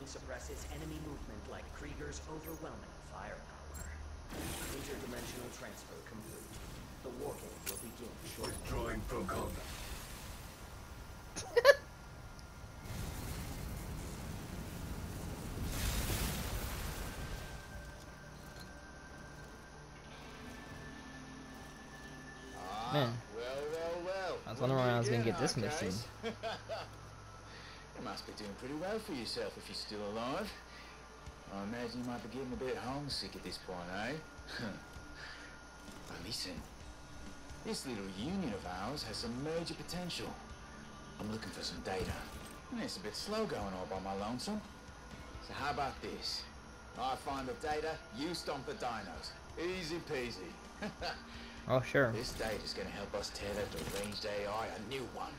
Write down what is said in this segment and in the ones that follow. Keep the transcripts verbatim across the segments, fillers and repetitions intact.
suppresses enemy movement like Krieger's overwhelming firepower. Interdimensional transfer complete. The war game will begin shortly. Withdrawing from combat. Man, Well, well, well. I was wondering when I was gonna get this mission. You must be doing pretty well for yourself if you're still alive. I imagine you might be getting a bit homesick at this point, eh? Well, listen. This little union of ours has some major potential. I'm looking for some data. And it's a bit slow going all by my lonesome. So how about this? I find the data, you stomp the dinos. Easy peasy. Oh, sure. This data's gonna help us tear that deranged A I a new one.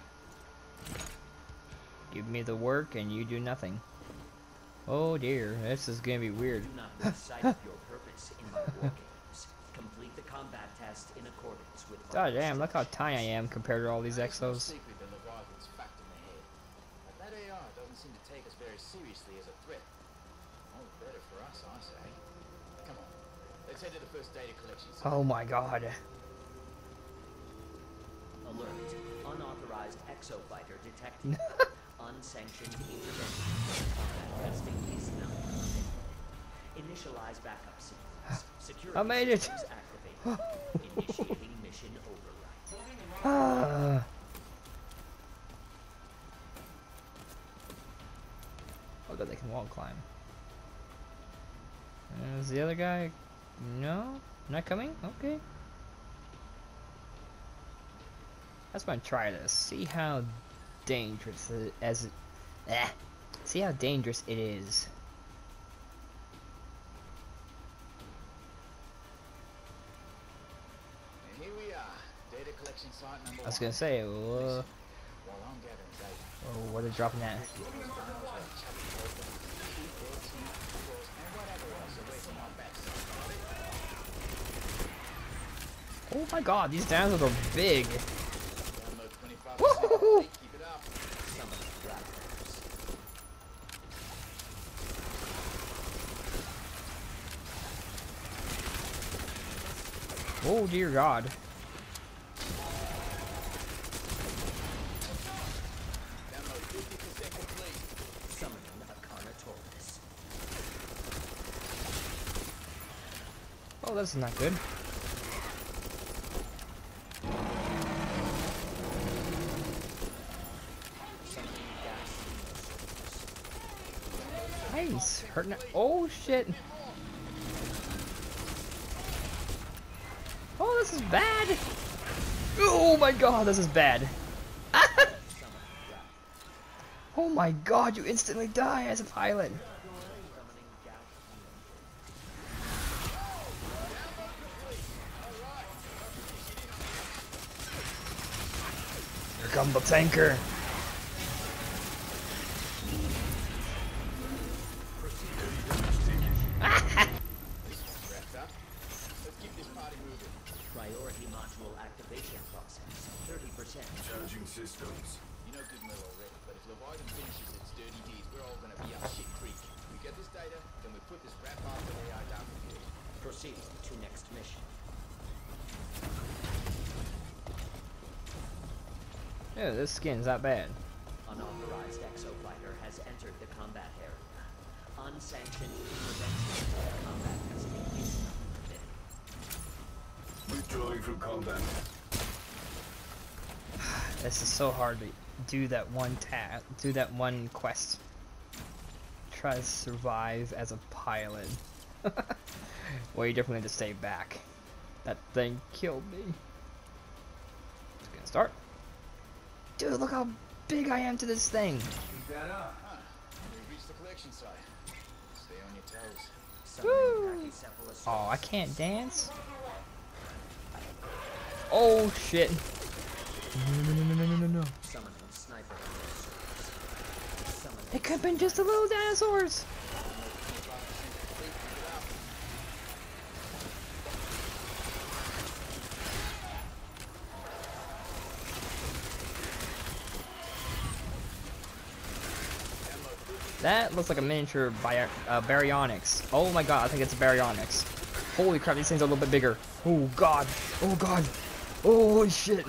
Give me the work and you do nothing. Oh dear, this is gonna be weird. Do not lose sight of your purpose in my war games. Complete the combat test in accordance with. God damn, look how tiny I am compared to all these Exos. Secret the Leviathan's fact in the head. But that A I doesn't seem to take us very seriously as a threat. All the better for us, I say. Come on, let's head to the first data collection site. Oh my god. Alert. Unauthorized exofighter detected. Unsanctioned intervention. Combat testing is now complete. Initialize backup sequence. Security I made it. systems activated. Initiating mission override. Ah. Oh god, they can wall climb. Uh, is the other guy? No? Not coming? Okay. I just want to try this. See how dangerous it, as it, eh, see how dangerous it is. And here we are, data collection site number I was one. gonna say, uh, While I'm gathering data, oh, what are they dropping at? Oh my god, these dinosaurs are big. Woohoo! keep it up. Summon raptors. Oh dear god. Download fifty percent complete. Summoning a Carnotaurus. Oh, that's not good. Summoning gas dinosaurs. Nice. Hurting. Oh shit. Oh, this is bad. Oh my god, this is bad. Summoning raptors. Oh my god, you instantly die as a pilot. Summoning gas Here comes the tanker. Wrapped up. Let's keep this party moving. Priority module activation process. thirty percent. Charging systems. You know good mill already, but if Leviathan finishes its dirty deeds, we're all gonna be up shit creek. We get this data, then we put this rat bastard A I down for good. Proceed to next mission. Yeah, this skin's not bad. Unauthorized exofighter has entered the combat area. Unsanctioned intervention. Combat testing is not permitted. Withdrawing from combat. This is so hard to do that one task, do that one quest. Try to survive as a pilot. Well, you definitely have to stay back. That thing killed me. It's gonna start. Dude, look how big I am to this thing. Keep that up. Huh. We've reached the collection site. Stay on your toes. Summoning Woo! Brachycephalosaurus. Oh, I can't dance. Oh shit. No, no, no, no, no, no, no. Summoning sniper dinosaurs. Summoning It could have been just the little dinosaurs. That looks like a miniature Bi uh, Baryonyx. Oh my god, I think it's a Baryonyx. Holy crap, these things are a little bit bigger. Oh god. Oh god. Holy shit.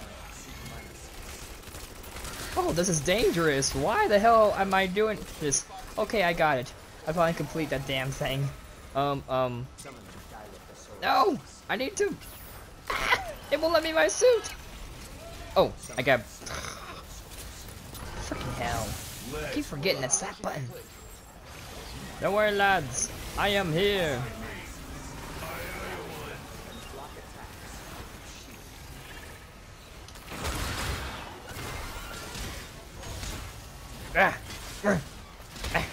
Oh, this is dangerous. Why the hell am I doing this? Okay, I got it. I finally complete that damn thing. Um, um. No! I need to. Ah, it won't let me in my suit! Oh, I got. Freaking hell. I keep forgetting that's that button. Don't worry, lads. I am here. Ah. Ah. Ah.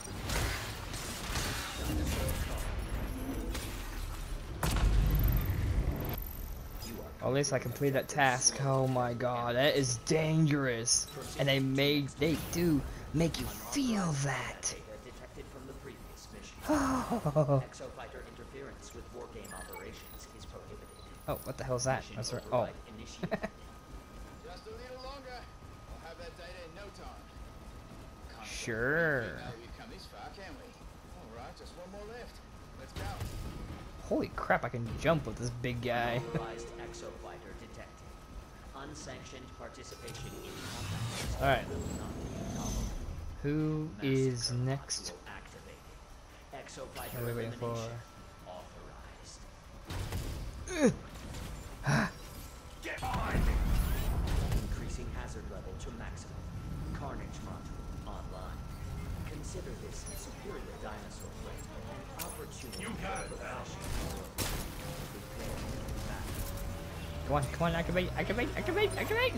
At least I completed that task. Oh my god, that is dangerous. And they made, they do make you feel that. Detected from the previous mission. Oh, Exofighter interference with wargame operations is prohibited. what the hell is that? That's right. Oh. Just a little longer. I'll have that data in no time. Can't Sure. now we've come this far, can we? All right, just one more left. Let's go. Holy crap, I can jump with this big guy. Authorized exofighter detected. Unsanctioned participation in combat. Alright. Will not be tolerated. Who is Massacre next? module activated. Exofighter What are we waiting for? elimination authorized. Get behind me! Increasing hazard level to maximum. Carnage module online. Consider this a superior dinosaur threat and opportunity You got it, for pal. professional growth. Prepare for battle. Come on, come on, activate, activate, activate, activate!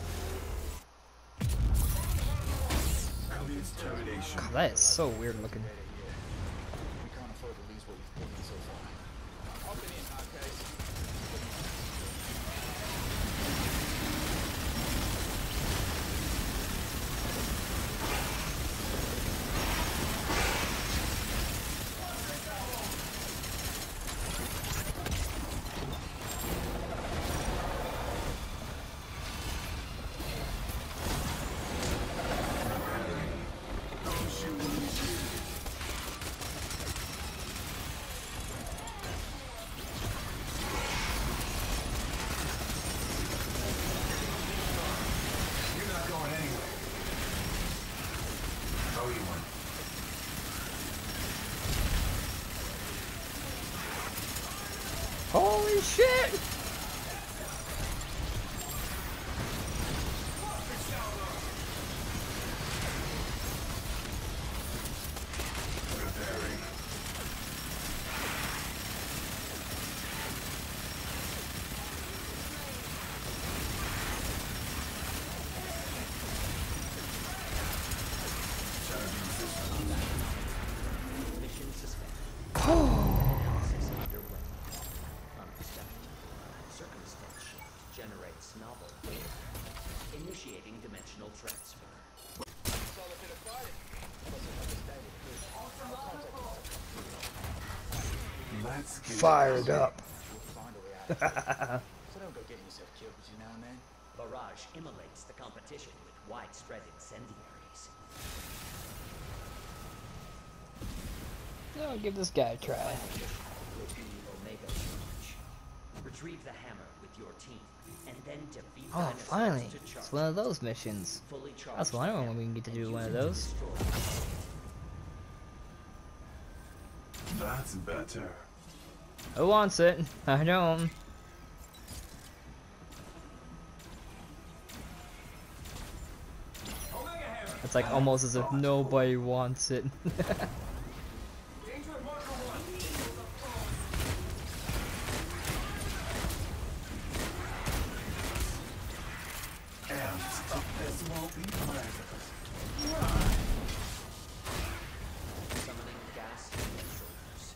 Its termination. God, that is so weird looking. We can't afford to lose what we've put in so far. Hop it in, hard case. You're not going anywhere. Oh, you won. Holy shit! Preparing. Charging system. Mission suspended. Oh, Analysis underway. Unexpected. Circumstance shift generates novel data. Initiating dimensional transfer. Solid bit of fighting. Plus another data. Let's get fired up. We'll find a way out. So don't go getting yourself killed between now and then. Barrage immolates the competition with widespread incendiaries. I'll give this guy a try. Will be Omega Charge. Retrieve the hammer with your team, and then defeat Oh, dinosaurs finally. to charge. It's one of those missions. Fully charged That's one the when hammer, we can get to and do use one of it to those. destroy. That's better. Who wants it? I don't. It's like almost as if nobody wants it. And this won't be pleasant. Summoning gas initials.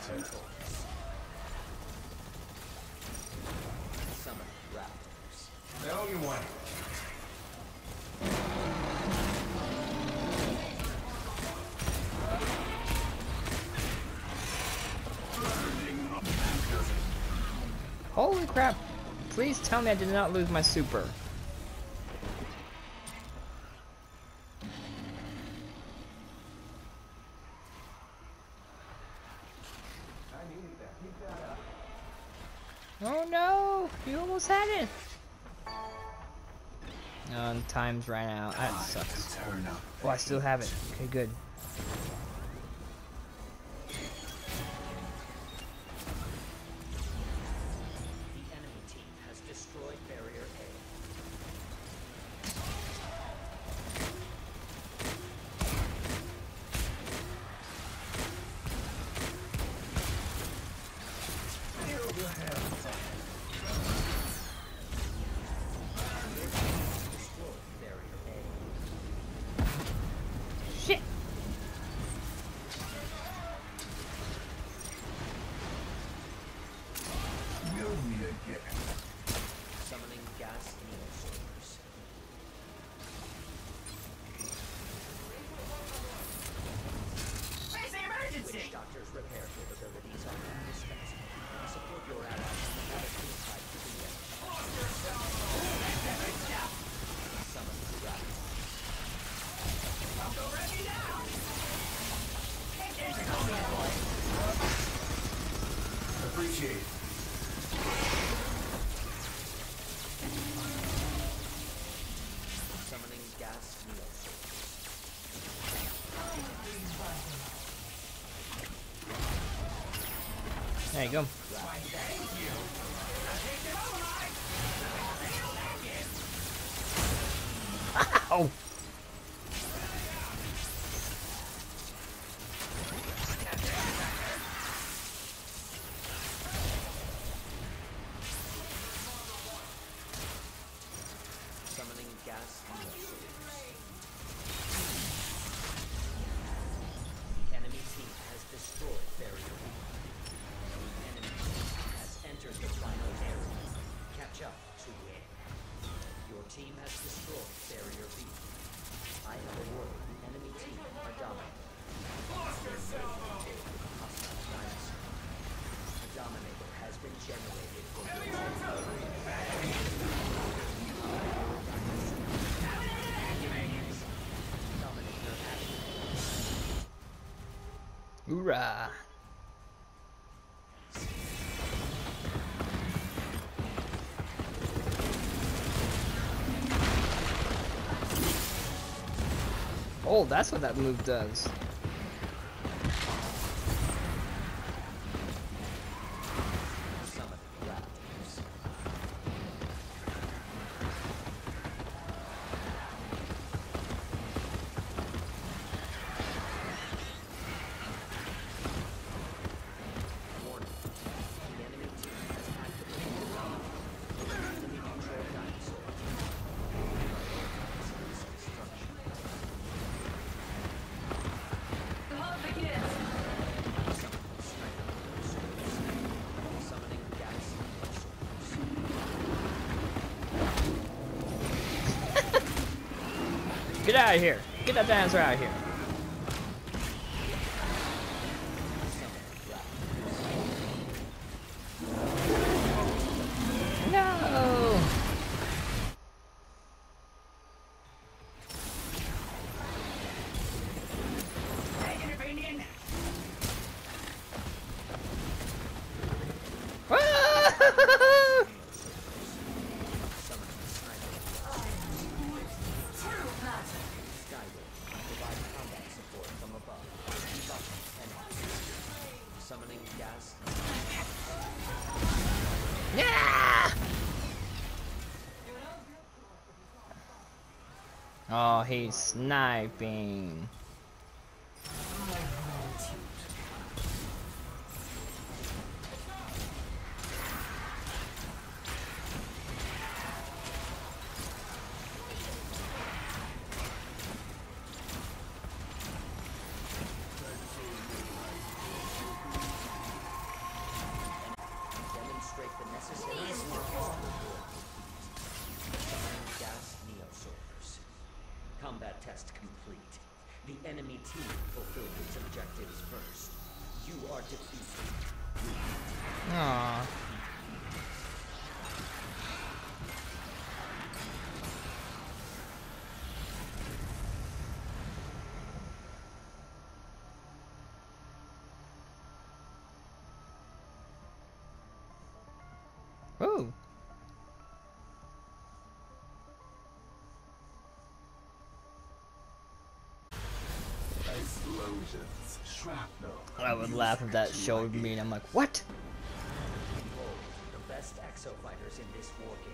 better. Summon raptors. The only one. Holy crap! Please tell me I did not lose my super. Oh no! You almost had it! Oh, and time's ran out. That sucks. Turn up. Oh, I still have it. Okay, good. The enemy team has destroyed Barrier A. Destroyed Barrier A. Shit! Will we again? Summoning gas neosorbers. Witch Doctor's repair capabilities are indispensable. Support your allies in the battlefield side to the end. Summon raptors. Appreciate it. Summoning gas neosorbers. There you go. Ow! Summoning gas neosorbers. The enemy team has destroyed Barrier B. The enemy team has entered the final area. Catch up to win. Your team has destroyed Barrier B. I have a word. The enemy team are dominating. They may be with a hostile dinosaur. A dominator has been generated for your team. Dominator activated. Hoorah! Oh, that's what that move does. Summon raptors. Warning. The enemy team has activated the dominator. Enemy controlled dinosaur. Destruction. Summoning sniper neosorbers. Summoning gas neosorbers. Get out of here! Get that dinosaur out of here! No! Ah! Summoning sniper Skyward. Provide combat support from above. Buff enemies. Summoning gas. Yeah! Oh, he's sniping. quest complete. The enemy team fulfilled its objectives first. You are defeated. Aww. Ooh. Explosions, shrapnel. I would laugh if that showed me and I'm like, what? Behold, the best exo fighters in this war game.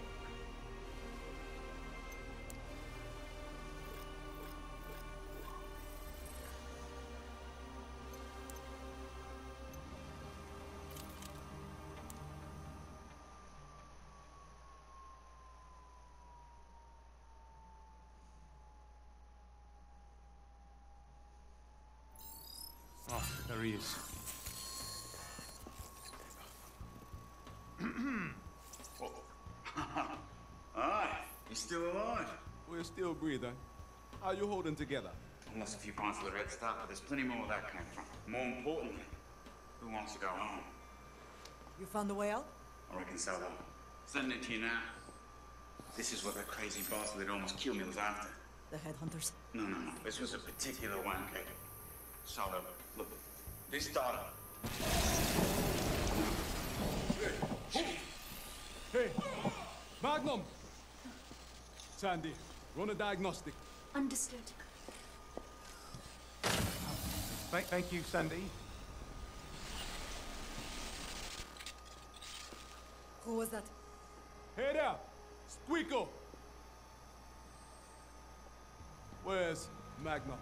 Oh, there he is. Aye, you're still alive. We're still breathing. How you holding together? I lost a few pounds to the Red Star, but there's plenty more where that came from. More importantly, who wants to go home? You found the way out? I reckon so, though. Sending it to you now. This is what that crazy bastard that almost killed me was after. The headhunters. No, no, no. This was a particular one, okay? So, uh, look, this data. Hey, Magnum! Sandy, run a diagnostic. Understood. Thank, thank you, Sandy. Who was that? Hey there, Squeako! Where's Magnum?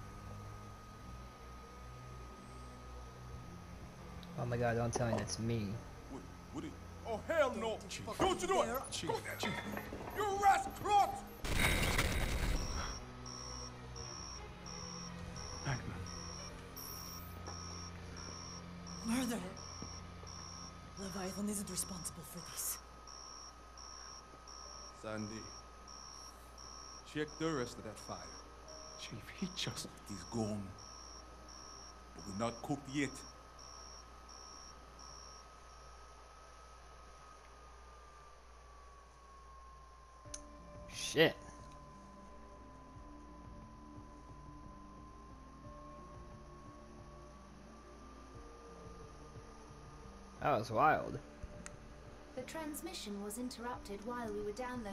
Oh my god, don't tell me that's me. What, what it? Oh, hell no! Chief. Don't you do it! Chief. Go- You rascal! Magnum. Murder! Leviathan isn't responsible for this. Sandy, check the rest of that fire. Chief, he just is gone. But we're not cooked yet. Shit. That was wild. The transmission was interrupted while we were down there.